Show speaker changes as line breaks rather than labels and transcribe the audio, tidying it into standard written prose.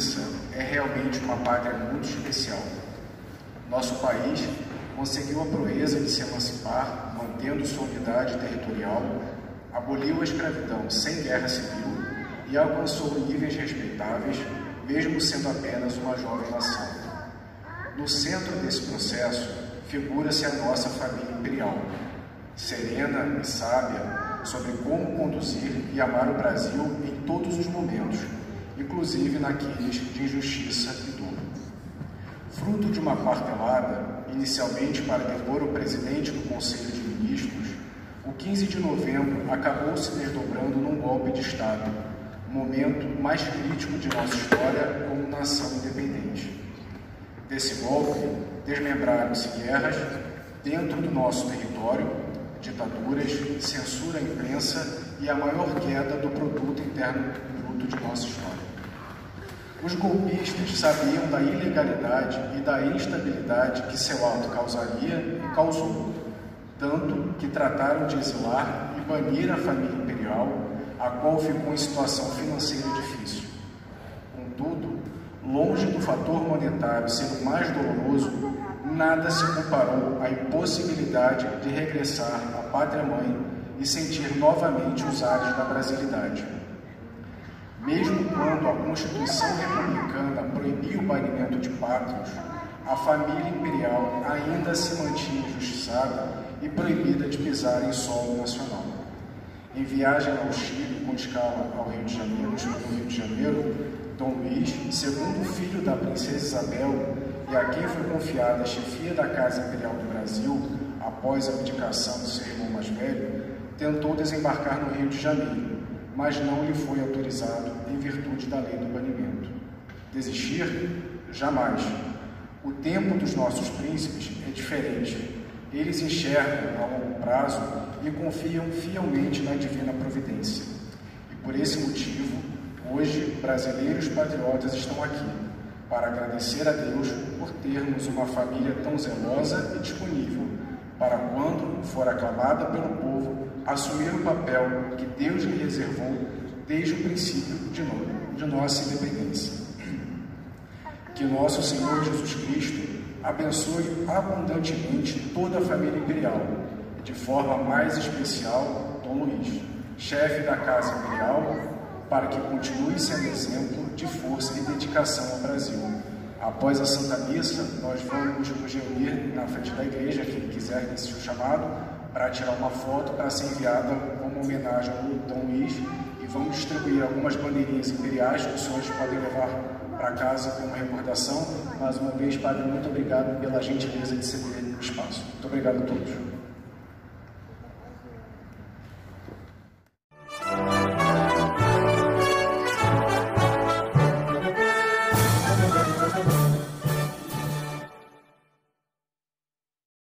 Suíça é realmente uma pátria muito especial. Nosso país conseguiu a proeza de se emancipar, mantendo sua unidade territorial, aboliu a escravidão sem guerra civil e alcançou níveis respeitáveis, mesmo sendo apenas uma jovem nação. No centro desse processo figura-se a nossa família imperial, serena e sábia sobre como conduzir e amar o Brasil em todos os momentos, inclusive naqueles de injustiça e dor. Fruto de uma martelada, inicialmente para depor o presidente do Conselho de Ministros, o 15 de novembro acabou se desdobrando num golpe de Estado, momento mais crítico de nossa história como nação independente. Desse golpe, desmembraram-se guerras dentro do nosso território, ditaduras, censura à imprensa e a maior queda do produto interno bruto de nossa história. Os golpistas sabiam da ilegalidade e da instabilidade que seu ato causaria e causou, tanto que trataram de exilar e banir a família imperial, a qual ficou em situação financeira difícil. Contudo, longe do fator monetário ser o mais doloroso, nada se comparou à impossibilidade de regressar à pátria-mãe e sentir novamente os ares da brasilidade. Mesmo quando a Constituição republicana proibia o banimento de pátrios, a família imperial ainda se mantinha injustiçada e proibida de pisar em solo nacional. Em viagem ao Chile, com escala ao Rio de Janeiro, no Rio de Janeiro, Dom Luís, segundo filho da princesa Isabel e a quem foi confiada a chefia da Casa Imperial do Brasil, após a abdicação do seu irmão mais velho, tentou desembarcar no Rio de Janeiro, mas não lhe foi autorizado em virtude da lei do banimento. Desistir? Jamais. O tempo dos nossos príncipes é diferente. Eles enxergam a longo prazo e confiam fielmente na divina providência. E por esse motivo, hoje, brasileiros patriotas estão aqui para agradecer a Deus por termos uma família tão zelosa e disponível para, quando for aclamada pelo povo, assumir o papel que Deus lhe reservou desde o princípio de nossa independência. Que nosso Senhor Jesus Cristo abençoe abundantemente toda a família imperial, de forma mais especial Dom Luís, chefe da Casa Imperial, para que continue sendo exemplo de força e dedicação ao Brasil. Após a Santa Missa, nós vamos nos reunir na frente da igreja, quem quiser receber o chamado, para tirar uma foto para ser enviada como homenagem ao Dom Luís, e vamos distribuir algumas bandeirinhas imperiais que os senhores podem levar para casa como recordação. Mais uma vez, Padre, muito obrigado pela gentileza de ceder o espaço. Muito obrigado a todos.